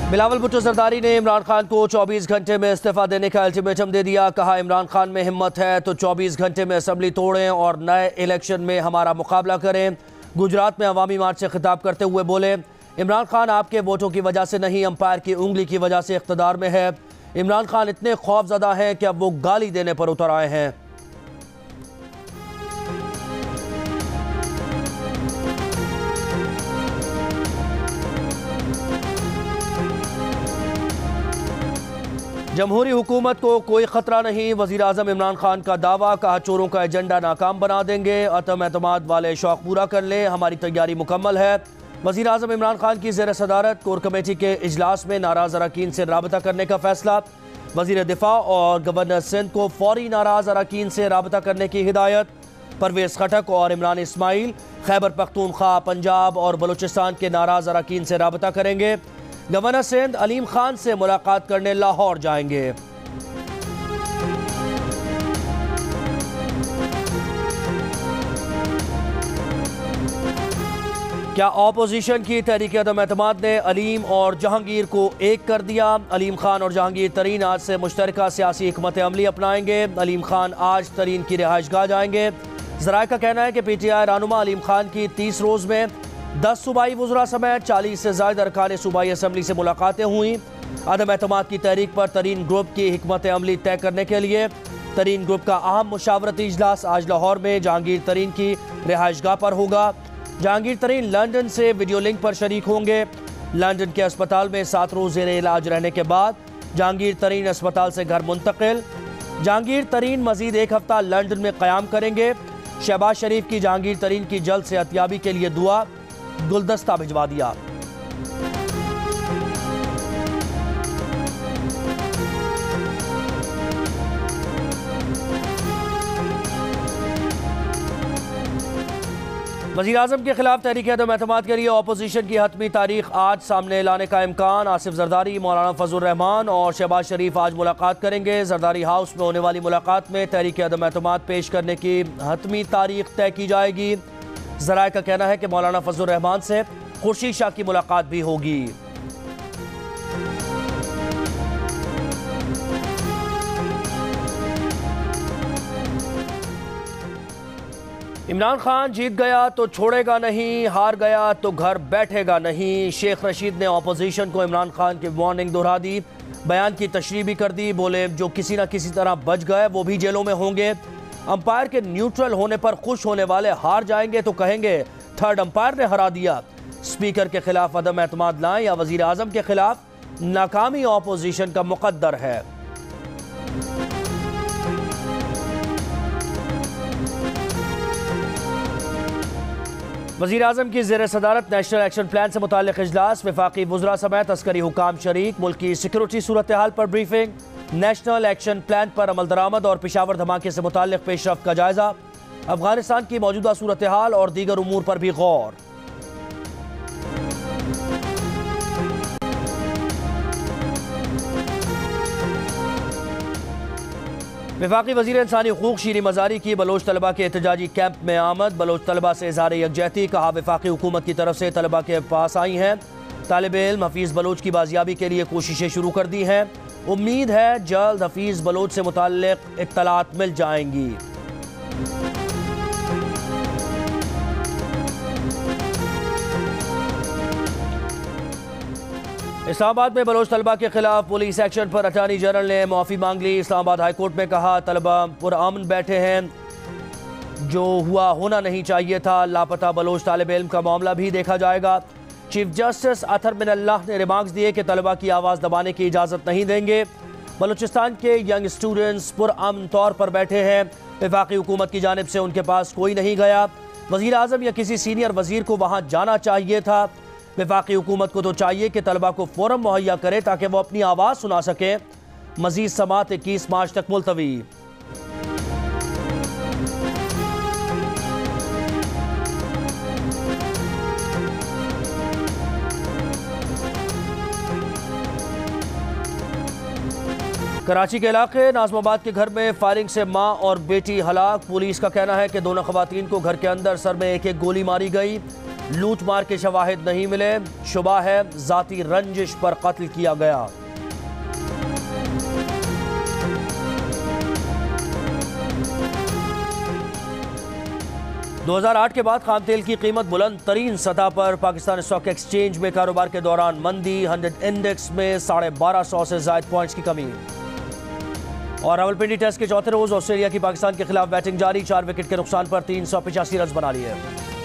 बिलावल भुट्टो जरदारी ने इमरान खान को 24 घंटे में इस्तीफा देने का अल्टीमेटम दे दिया। कहा, इमरान खान में हिम्मत है तो 24 घंटे में असेंबली तोड़ें और नए इलेक्शन में हमारा मुकाबला करें। गुजरात में अवामी मार्च से खिताब करते हुए बोले, इमरान खान आपके वोटों की वजह से नहीं, अंपायर की उंगली की वजह से इख्तिदार में है। इमरान खान इतने खौफजदा हैं कि अब वो गाली देने पर उतर आए हैं। जमहूरी हुकूमत को कोई खतरा नहीं, वजीर आजम इमरान खान का दावा। कहा, चोरों का एजेंडा नाकाम बना देंगे, अतम एतमाद वाले शौक पूरा कर लें, हमारी तैयारी मुकम्मल है। वजीर आजम इमरान खान की ज़ेर सदारत कोर कमेटी के इजलास में नाराज अरकान से राबता करने का फैसला। वजीर दिफा और गवर्नर सिंध को फौरी नाराज अरकान से राबता करने की हिदायत। परवेज खटक और इमरान इस्माइल खैबर पख्तूनख्वा, पंजाब और बलूचिस्तान के नाराज अरकान से राबता करेंगे। गवर्नर सिंध अलीम खान से मुलाकात करने लाहौर जाएंगे। क्या ऑपोजिशन की तहरीक अदम एतमाद ने अलीम और जहांगीर को एक कर दिया? अलीम खान और जहांगीर तरीन आज से मुश्तरका सियासी हिकमत अमली अपनाएंगे। अलीम खान आज तरीन की रिहाइशगाह जाएंगे। ज़राए का कहना है कि PTI रहनुमा अलीम खान की 30 रोज़ में 10 सूबाई वज़रा समेत 40 से ज़ायद अरकान सूबाई असम्बली से मुलाकातें हुई। अदम एतमाद की तहरीक पर तरीन ग्रुप की हिकमत अमली तय करने के लिए तरीन ग्रुप का अहम मुशावरती इजलास आज लाहौर में जहांगीर तरीन की रिहाइशगाह पर होगा। जहांगीर तरीन लंदन से वीडियो लिंक पर शरीक होंगे। लंदन के अस्पताल में 7 रोज़ ज़ेरे इलाज रहने के बाद जहांगीर तरीन अस्पताल से घर मुंतकिल। जहांगीर तरीन मजीद 1 हफ्ता लंदन में क़याम करेंगे। शहबाज शरीफ की जहांगीर तरीन की जल्द सेहतयाबी के लिए दुआ, गुलदस्ता भिजवा दिया। वज़ीर आज़म के खिलाफ तहरीक अदम एतमाद के लिए अपोजिशन की हतमी तारीख आज सामने लाने का इम्कान। आसिफ जरदारी, मौलाना फजल रहमान और शहबाज शरीफ आज मुलाकात करेंगे। जरदारी हाउस में होने वाली मुलाकात में तहरीक अदम एतमाद पेश करने की हतमी तारीख तय की जाएगी। ज़राए का कहना है कि मौलाना फजल रहमान से खुर्शीद शाह की मुलाकात भी होगी। इमरान खान जीत गया तो छोड़ेगा नहीं, हार गया तो घर बैठेगा नहीं। शेख रशीद ने अपोजिशन को इमरान खान की वार्निंग दोहरा दी। बयान की तशरीह भी कर दी। बोले, जो किसी न किसी तरह बच गए वो भी जेलों में होंगे। अंपायर के न्यूट्रल होने पर खुश होने वाले हार जाएंगे तो कहेंगे थर्ड अंपायर ने हरा दिया। स्पीकर के खिलाफ अदम एतमाद लाएं या वजीर आजम के खिलाफ नाकामी अपोजिशन का मुकद्दर है। वज़ीर आज़म की ज़ेर सदारत नेशनल एक्शन प्लान से मुताल्लिक़ इजलास। वफाकी वज़रा समेत अस्करी हुकाम शरीक। मुल्क की सिक्योरिटी सूरत हाल पर ब्रीफिंग। नेशनल एक्शन प्लान पर अमल दरामद और पेशावर धमाके से मुताल्लिक़ पेशरफ्त का जायज़ा। अफगानिस्तान की मौजूदा सूरत हाल और दीगर उमूर पर भी गौर। वफाकी वज़ीर इंसानी हकूक़ शीरी मज़ारी की बलोच तलबा के एहतजाजी कैंप में आमद। बलोच तलबा से इज़हार यकजहती। कहा, वफाकी हुकूमत की तरफ से तलबा के पास आई हैं। तालिब इल्म हफीज़ बलोच की बाजियाबी के लिए कोशिशें शुरू कर दी हैं। उम्मीद है जल्द हफीज़ बलोच से मुताल्लिक़ इत्तलात मिल जाएंगी। इस्लामाबाद में बलोच तलबा के खिलाफ पुलिस एक्शन पर अटॉर्नी जनरल ने माफ़ी मांग ली। इस्लामाबाद हाई कोर्ट में कहा, तलबा पुरअमन बैठे हैं, जो हुआ होना नहीं चाहिए था। लापता बलोच तालिब इल्म का मामला भी देखा जाएगा। चीफ जस्टिस अतर मिनल्लाह ने रिमार्क्स दिए कि तलबा की आवाज़ दबाने की इजाज़त नहीं देंगे। बलूचिस्तान के यंग स्टूडेंट्स पुरअमन तौर पर बैठे हैं। वफाकी हुकूमत की जानिब से उनके पास कोई नहीं गया। वज़ीर आज़म या किसी सीनियर वज़ीर को वहाँ जाना चाहिए था। वफाकी हुकूमत को तो चाहिए कि तलबा को फोरम मुहैया करे ताकि वो अपनी आवाज़ सुना सके। मज़ीद समात 21 मार्च तक मुलतवी। कराची के इलाके नाजमाबाद के घर में फायरिंग से मां और बेटी हलाक। पुलिस का कहना है कि दोनों खवातीन को घर के अंदर सर में एक एक गोली मारी गई। लूट मार के शवाहिद नहीं मिले। शुबा है जाती रंजिश पर कत्ल किया गया। दो 2008 के बाद खाम तेल की कीमत बुलंद तरीन सतह पर। पाकिस्तान स्टॉक एक्सचेंज में कारोबार के दौरान मंदी। 100 इंडेक्स में 1250 से ज्यादा पॉइंट्स की कमी। और रावलपिंडी टेस्ट के चौथे रोज ऑस्ट्रेलिया की पाकिस्तान के खिलाफ बैटिंग जारी। 4 विकेट के नुकसान पर 385 रन बना लिए।